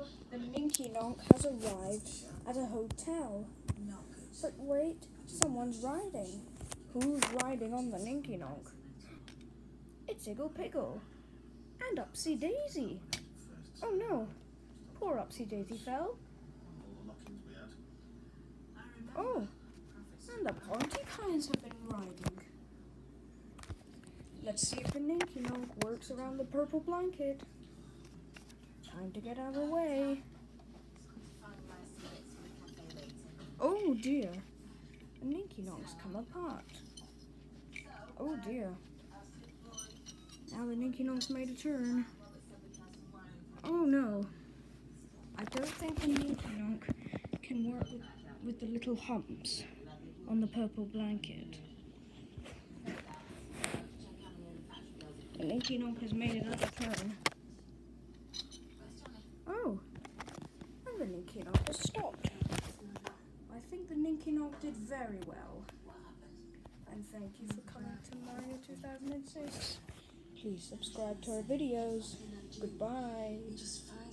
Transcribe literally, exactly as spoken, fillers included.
The Ninky Nonk has arrived at a hotel. But wait, someone's riding. Who's riding on the Ninky Nonk? It's Iggle Piggle. And Upsy Daisy. Oh no, poor Upsy Daisy fell. Oh, and the Porcupines have been riding. Let's see if the Ninky Nonk works around the purple blanket. Time to get out of the way. Oh dear, the Ninky Nonk's come apart. Oh dear. Now the Ninky Nonk's made a turn. Oh no. I don't think the Ninky Nonk can work with, with the little humps on the purple blanket. The Ninky Nonk has made another turn. Oh, and the Ninky Nonk has stopped. I think the Ninky Nonk did very well. And thank you for coming to Mario two thousand six. Please subscribe to our videos. Goodbye.